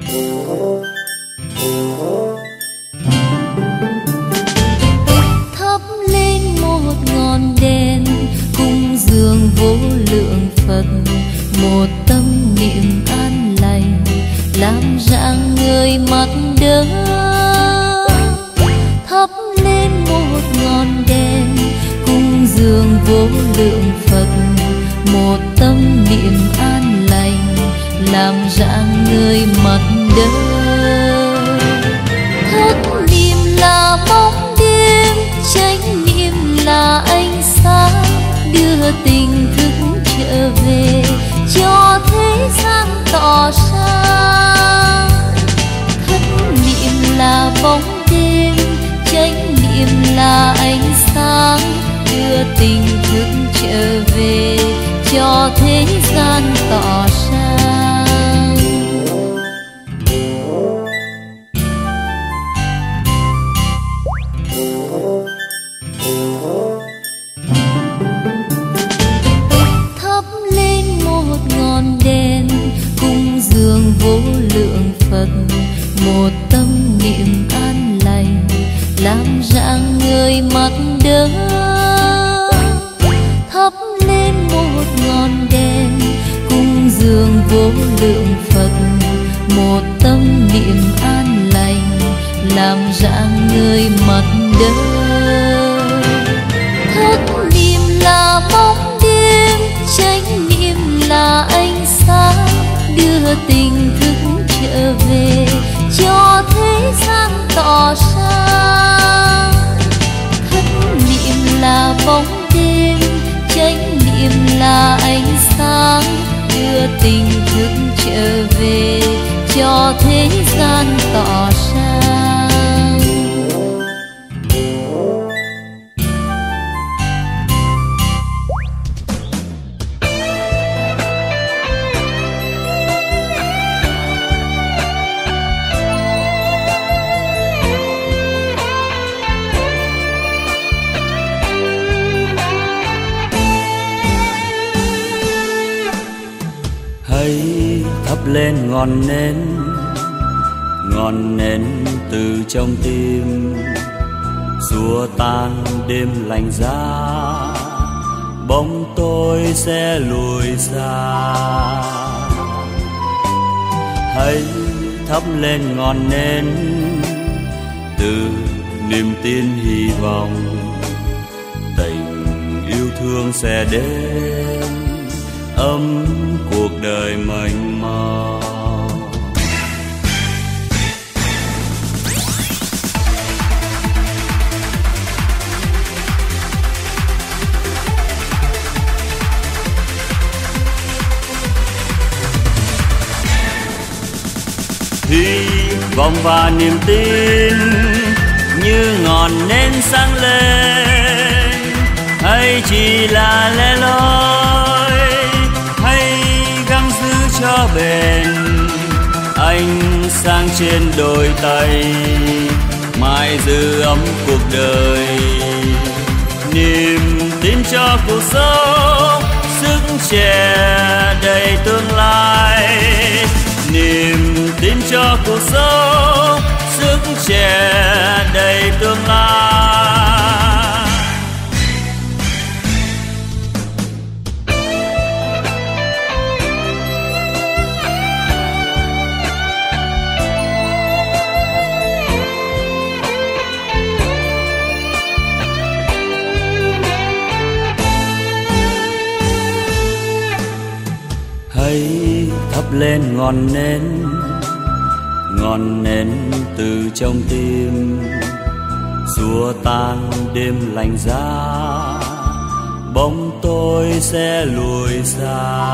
Thắp lên một ngọn đèn cung dường vô lượng Phật, một tâm niệm an lành làm rạng người mắt đỡ. Thắp lên một ngọn đèn cung dường vô lượng Phật, một tâm niệm an lành làm rạng người mắt đỡ. Thất niệm là bóng đêm, chánh niệm là ánh sáng, đưa tình thức trở về cho thế gian tỏ sáng. Thất niệm là bóng đêm, chánh niệm là ánh sáng, đưa tình thức trở về cho thế gian tỏ sáng. Thắp lên một ngọn đèn cung dường vô lượng Phật, một tâm niệm an lành làm rạng người mắt đỡ. Thắp lên một ngọn đèn cung dường vô lượng Phật, một tâm niệm an lành làm rạng người mắt đỡ. Thất niệm là bóng đêm, chánh niệm là ánh sáng, đưa tình thức trở về cho thế gian tỏ sáng. Thất niệm là bóng đêm, chánh niệm là ánh sáng, đưa tình thức trở về cho thế gian tỏ sáng. Hãy thắp lên ngọn nến từ trong tim, xua tan đêm lạnh giá, bóng tối sẽ lùi xa. Hãy thắp lên ngọn nến từ niềm tin hy vọng, tình yêu thương sẽ đến ấm cuộc đời mênh mông. Hy vọng và niềm tin như ngọn nến sáng lên, hay chỉ là lẻ loi, hay gắng giữ cho bền ánh sáng trên đôi tay, mãi giữ ấm cuộc đời. Niềm tin cho cuộc sống, sức trẻ đầy tương lai. Niềm tin cho cuộc sống, sức trẻ đầy tương lai. Hãy thắp lên ngọn nến từ trong tim, xua tan đêm lạnh giá, bóng tối sẽ lùi xa.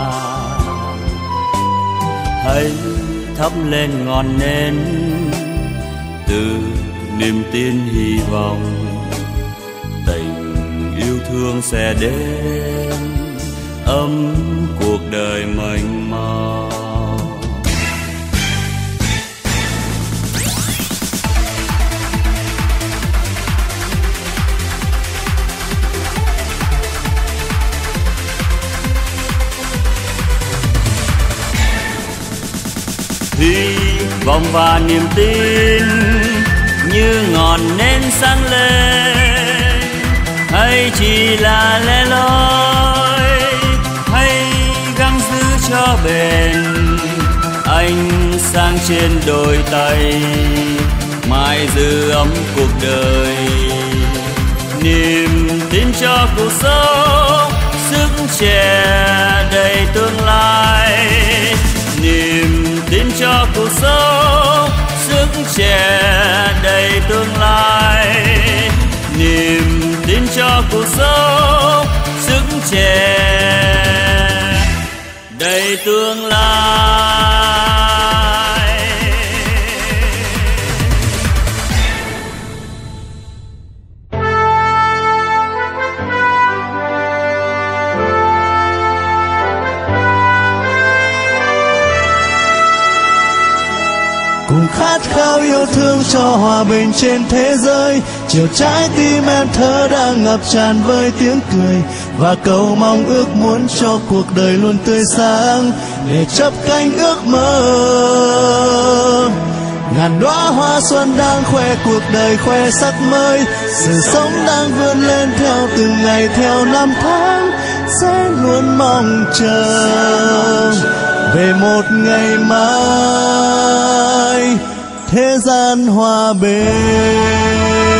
Hãy thắp lên ngọn nến từ niềm tin hy vọng, tình yêu thương sẽ đến ấm cuộc đời mênh mông. Hy hy vọng và niềm tin như ngọn nến sáng lên, hay chỉ là lẻ loi, hay gắng giữ cho bền ánh sáng trên đôi tay, mãi giữ ấm cuộc đời. Niềm tin cho cuộc sống, sức trẻ đầy tương lai. Niềm tin cho cuộc sống, sức trẻ đầy tương lai. Niềm tin cho cuộc sống, sức trẻ đầy tương lai. Cùng khát khao yêu thương cho hòa bình trên thế giới, chiều trái tim em thơ đang ngập tràn với tiếng cười và cầu mong ước muốn cho cuộc đời luôn tươi sáng để chắp cánh ước mơ. Ngàn đóa hoa xuân đang khoe cuộc đời, khoe sắc mới, sự sống đang vươn lên theo từng ngày, theo năm tháng, sẽ luôn mong chờ về một ngày mai thế gian hòa bình.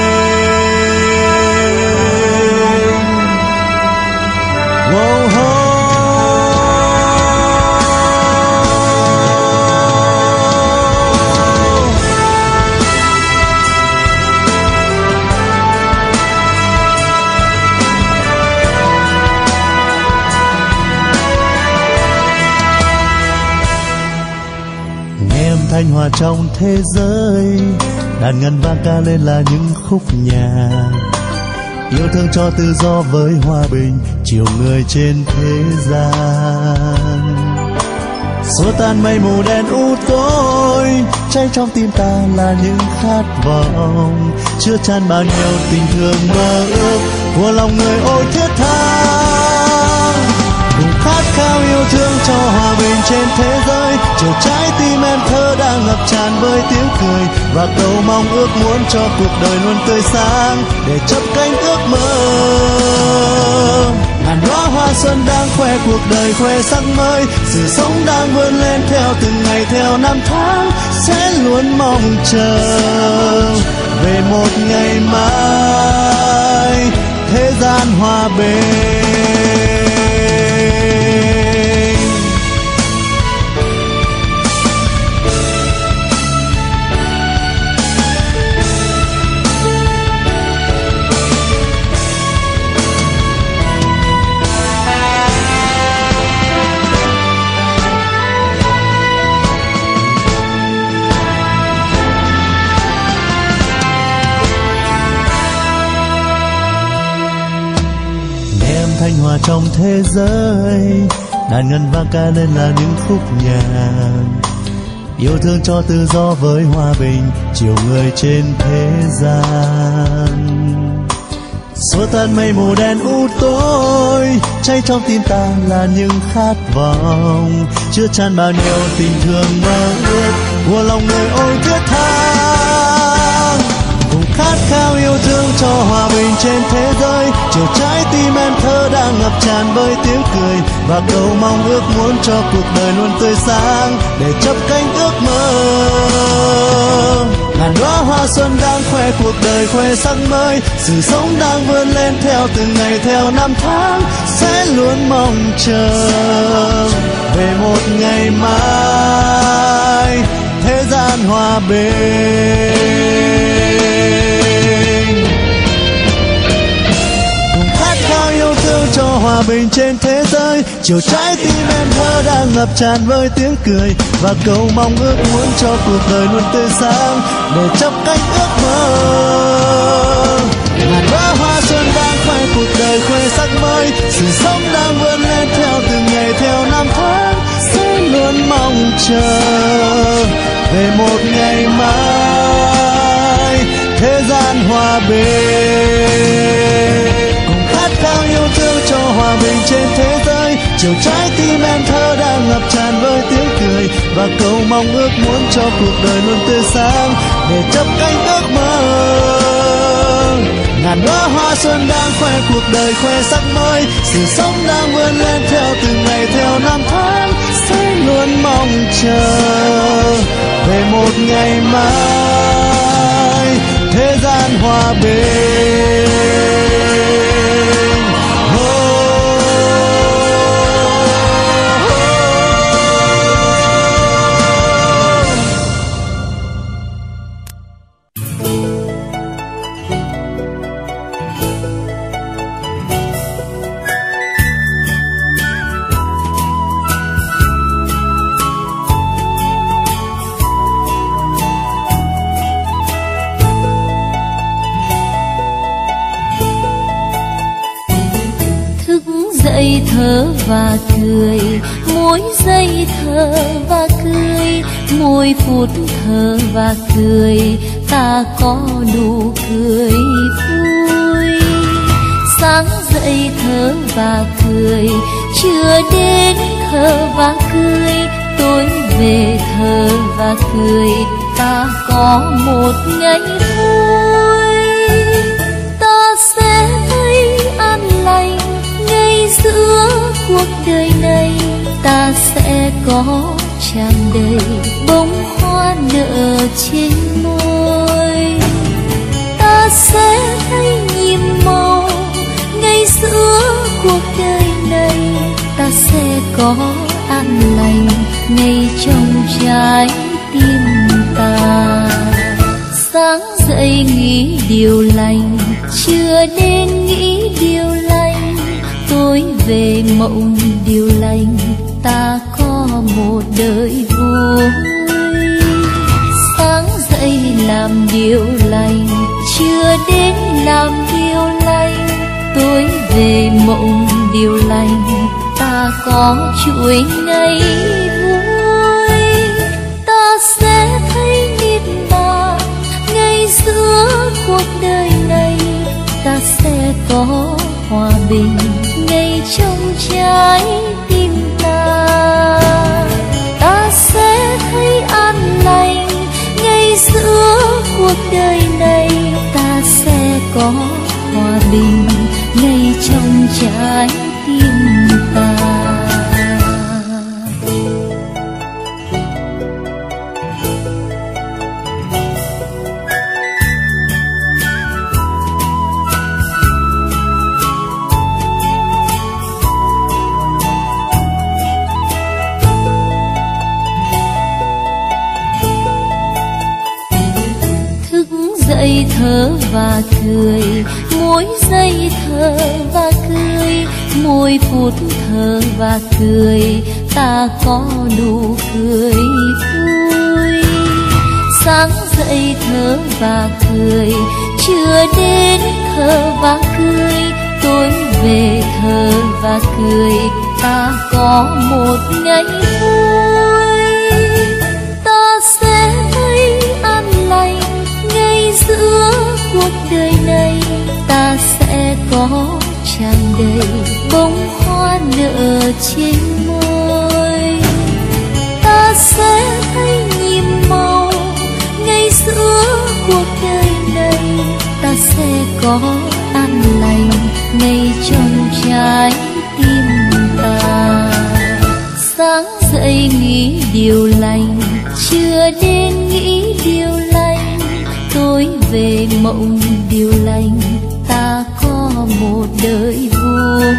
Thanh hòa trong thế giới, đàn ngân vang ca lên là những khúc nhạc yêu thương cho tự do với hòa bình, chiều người trên thế gian. Xua tan mây mù đen u tối, cháy trong tim ta là những khát vọng, chứa chan bao nhiêu tình thương mơ ước của lòng người ôi thiết tha. Cùng khát khao yêu thương cho hòa bình trên thế giới, chiều trái tim em thơ đang ngập tràn với tiếng cười và cầu mong ước muốn cho cuộc đời luôn tươi sáng để chắp cánh ước mơ. Ngàn đóa hoa xuân đang khoe cuộc đời, khoe sắc mới, sự sống đang vươn lên theo từng ngày, theo năm tháng, sẽ luôn mong chờ về một ngày mai thế gian hòa bình. Thanh hòa trong thế giới, đàn ngân vang ca lên là những khúc nhạc yêu thương cho tự do với hòa bình, chiều người trên thế gian. Xua tan mây mù đen u tối, cháy trong tim ta là những khát vọng, chứa chan bao nhiêu tình thương mơ ước của lòng người ôi thiết tha. Cùng khát khao yêu thương cho hòa bình trên thế giới, chiều trái tim em thơ đang ngập tràn với tiếng cười và cầu mong ước muốn cho cuộc đời luôn tươi sáng để chắp cánh ước mơ. Ngàn đóa hoa xuân đang khoe cuộc đời, khoe sắc mới, sự sống đang vươn lên theo từng ngày, theo năm tháng, sẽ luôn mong chờ về một ngày mai thế gian hòa bình. Yêu thương cho hòa bình trên thế giới, chiều trái tim em thơ đang ngập tràn với tiếng cười và cầu mong ước muốn cho cuộc đời luôn tươi sáng để chắp cánh ước mơ. Ngàn đóa hoa xuân đang khoe cuộc đời, khoe sắc mới, sự sống đang vươn lên theo từng ngày, theo năm tháng, sẽ luôn mong chờ về một ngày mai thế gian hòa bình. Khát khao yêu thương cho hòa bình trên thế giới, chiều trái tim em thơ đang ngập tràn với tiếng cười và câu mong ước muốn cho cuộc đời luôn tươi sáng để chấp cánh ước mơ. Ngàn đóa hoa xuân đang khoe cuộc đời, khoe sắc mới, sự sống đang vươn lên theo từng ngày theo năm tháng, sẽ luôn mong chờ về một ngày mai thế gian hòa bình. Thở và cười, mỗi giây thở và cười, mỗi phút thở và cười, ta có nụ cười vui. Sáng dậy thở và cười, chưa đến thở và cười, tối về thở và cười, ta có một ngày vui. Ta sẽ thấy an lành ngay giữa cuộc đời này, ta sẽ có tràn đầy bông hoa nở trên môi. Ta sẽ thấy nhiệm màu ngay giữa cuộc đời này, ta sẽ có an lành ngay trong trái tim ta. Sáng dậy nghĩ điều lành, chưa nên nghĩ điều lành, tối về mộng điều lành, ta có một đời vui. Sáng dậy làm điều lành, chưa đến làm điều lành, tối về mộng điều lành, ta có chuỗi ngày vui. Ta sẽ thấy niềm mà ngay giữa cuộc đời này, ta sẽ có hòa bình ngay trong trái tim ta. Ta sẽ thấy an lành ngay giữa cuộc đời này, ta sẽ có hòa bình ngay trong trái tim ta. Dậy thở và cười, mỗi giây thở và cười, mỗi phút thở và cười, ta có nụ cười vui. Sáng dậy thở và cười, chưa đến thở và cười, tối về thở và cười, ta có một ngày vui. Ta sẽ thấy an lành ngay giữa cuộc đời này, ta sẽ có tràn đầy bông hoa nở trên môi. Ta sẽ thấy nhiệm màu ngay giữa cuộc đời này, ta sẽ có an lành ngay trong trái tim ta. Sáng dậy nghĩ điều lành, chưa đến nghĩ điều lành, tối về mộng điều lành, ta có một đời vui.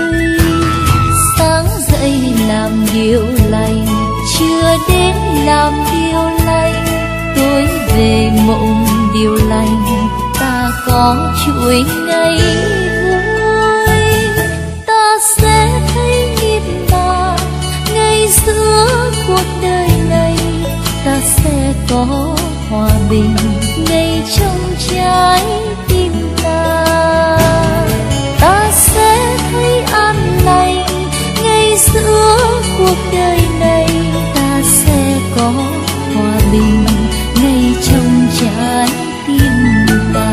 Sáng dậy làm điều lành, chưa đến làm điều lành, tối về mộng điều lành, ta có chuỗi ngày vui. Ta sẽ thấy niềm mà ngay giữa cuộc đời này, ta sẽ có hòa bình ngay trong trái tim ta. Ta sẽ thấy an lành ngay giữa cuộc đời này, ta sẽ có hòa bình ngay trong trái tim ta.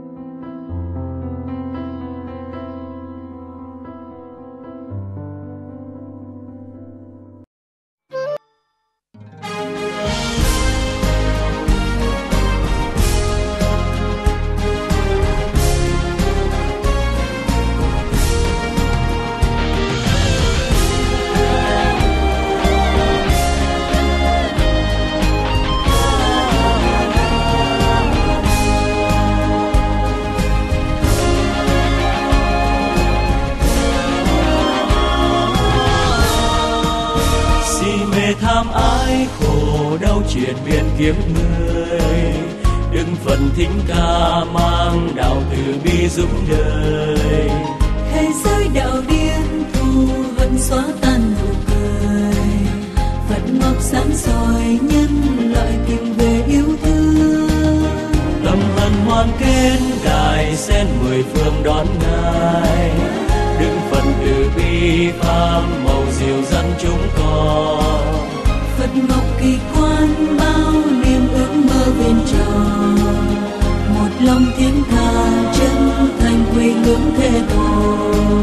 Tham ái khổ đau triền miên kiếp người, đừng phần thính ca mang đạo từ bi giúp đời. Thế giới đạo điên thù hận xóa tan nụ cười, Phật ngọc sáng soi nhân loại tìm về yêu thương. Tâm hân hoan kết đài sen mười phương đón ngài, đừng phần từ bi pháp màu dịu dắt chúng con. Phật ngọc kỳ quan bao niềm ước mơ viên tròn, một lòng thiên tha chân thành quy ngưỡng thế tổ.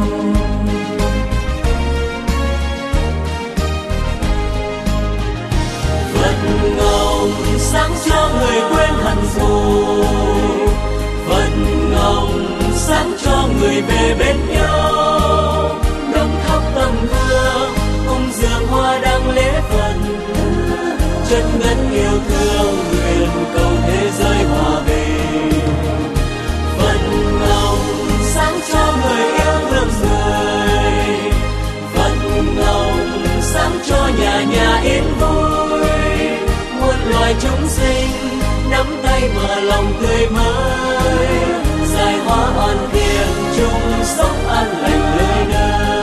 Phật ngọc sáng cho người quên hận thù, Phật ngọc sáng cho người về bên nhau. Đóng khắp tâm hương cùng dường hoa đăng lễ Phật, chân ngân yêu thương nguyện cầu thế giới hòa bình. Phật ngọc sáng cho người yêu thương người, Phật ngọc sáng cho nhà nhà yên vui. Muôn loài chúng sinh nắm tay mở lòng tươi mới, giải hóa oan khiên chung sống an lành nơi nơi.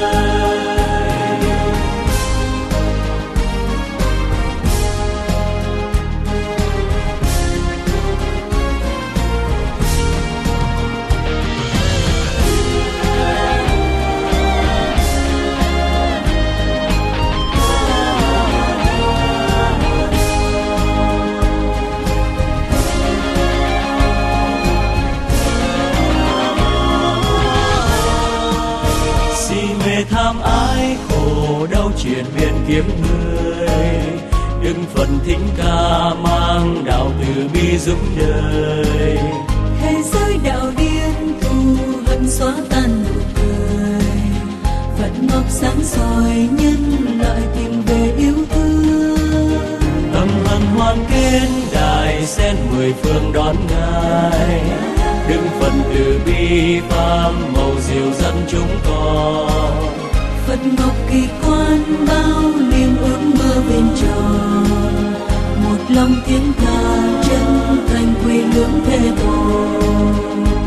Tham ái khổ đau triền miên kiếp người, đừng phần thính ca mang đạo từ bi giúp đời. Thế giới đạo điên thù hận xóa tan nụ cười, Phật ngọc sáng soi nhân loại tìm về yêu thương. Tâm hân hoan kết đài sen mười phương đón ngài, đừng phần từ bi pháp màu dịu dắt chúng con. Phật ngọc kỳ quan bao niềm ước mơ viên tròn, một lòng thiên tha chân thành quy ngưỡng thế tổ.